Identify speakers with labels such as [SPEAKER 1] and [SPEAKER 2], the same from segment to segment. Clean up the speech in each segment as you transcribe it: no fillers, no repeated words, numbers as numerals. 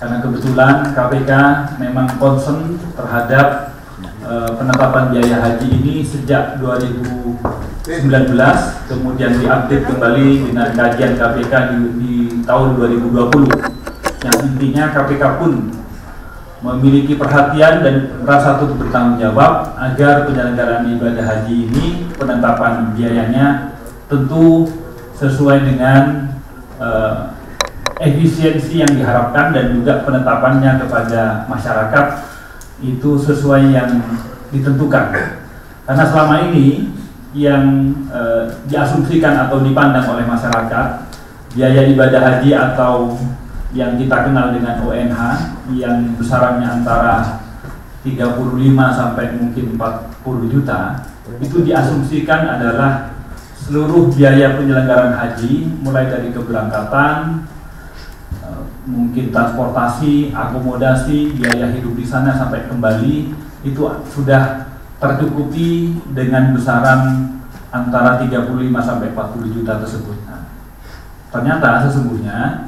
[SPEAKER 1] karena kebetulan KPK memang concern terhadap penetapan biaya haji ini sejak 2019, kemudian diupdate kembali dengan kajian KPK di tahun 2020. Yang intinya KPK pun memiliki perhatian dan merasa turut bertanggung jawab agar penyelenggaraan ibadah haji ini penetapan biayanya tentu sesuai dengan efisiensi yang diharapkan dan juga penetapannya kepada masyarakat itu sesuai yang ditentukan. Karena selama ini yang diasumsikan atau dipandang oleh masyarakat biaya ibadah haji atau yang kita kenal dengan ONH yang besarannya antara 35 sampai mungkin 40 juta itu diasumsikan adalah seluruh biaya penyelenggaraan haji mulai dari keberangkatan, mungkin transportasi, akomodasi, biaya hidup di sana sampai kembali itu sudah tercukupi dengan besaran antara 35 sampai 40 juta tersebut. Nah, ternyata sesungguhnya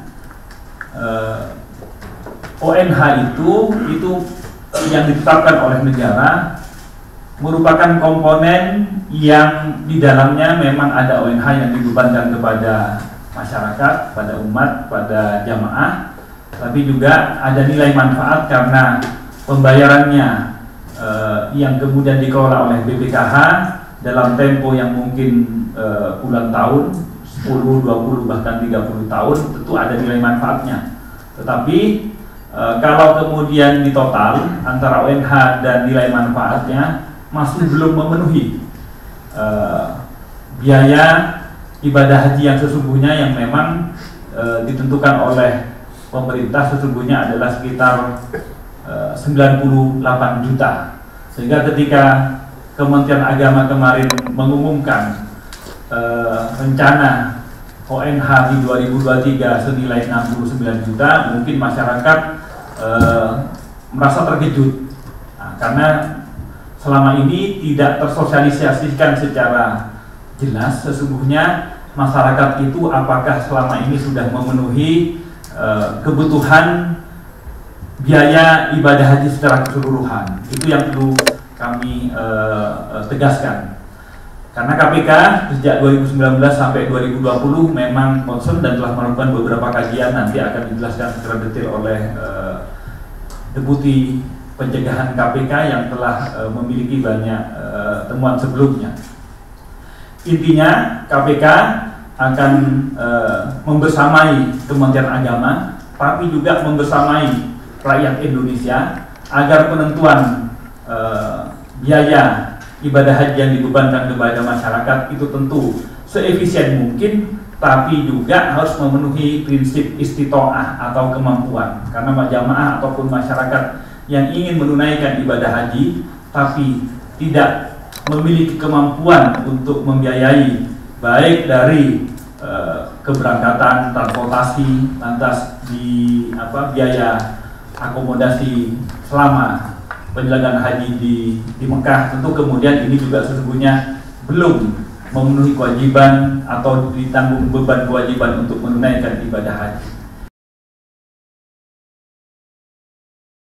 [SPEAKER 1] ONH itu yang ditetapkan oleh negara merupakan komponen yang di dalamnya memang ada ONH yang dibebankan kepada masyarakat, pada umat, pada jamaah, tapi juga ada nilai manfaat karena pembayarannya yang kemudian dikelola oleh BPKH dalam tempo yang mungkin puluhan tahun, 10, 20, bahkan 30 tahun, tentu ada nilai manfaatnya. Tetapi kalau kemudian ditotal antara ONH dan nilai manfaatnya masih belum memenuhi biaya ibadah haji yang sesungguhnya yang memang ditentukan oleh pemerintah sesungguhnya adalah sekitar 98 juta. Sehingga ketika Kementerian Agama kemarin mengumumkan rencana ONH di 2023 senilai 69 juta, mungkin masyarakat merasa terkejut. Nah, karena selama ini tidak tersosialisasikan secara jelas sesungguhnya masyarakat itu apakah selama ini sudah memenuhi kebutuhan biaya ibadah haji secara keseluruhan. Itu yang perlu kami tegaskan. Karena KPK sejak 2019 sampai 2020 memang concern dan telah melakukan beberapa kajian, nanti akan dijelaskan secara detail oleh Deputi Pencegahan KPK yang telah memiliki banyak temuan sebelumnya. Intinya KPK akan membersamai Kementerian Agama, tapi juga membersamai rakyat Indonesia agar penentuan biaya ibadah haji yang dibebankan kepada masyarakat itu tentu seefisien mungkin, tapi juga harus memenuhi prinsip istitoah atau kemampuan. Karena jamaah ataupun masyarakat yang ingin menunaikan ibadah haji tapi tidak memiliki kemampuan untuk membiayai baik dari keberangkatan, transportasi, lantas di biaya akomodasi selama penyelenggaraan haji di Mekah, tentu kemudian ini juga sesungguhnya belum memenuhi kewajiban atau ditanggung beban kewajiban untuk menunaikan ibadah haji.